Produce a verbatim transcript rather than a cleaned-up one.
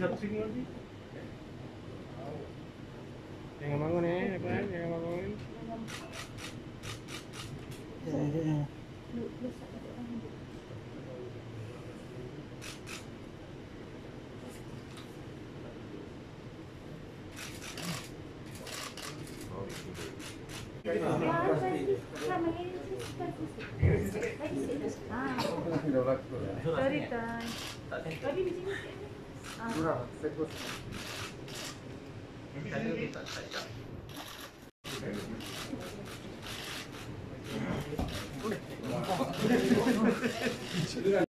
satu sini lagi. Jangan bangun ya, jangan bangun. Ya, ya, ya. Sorry, Tay. Tadi di sini. Murah, sekos. Kalau kita tak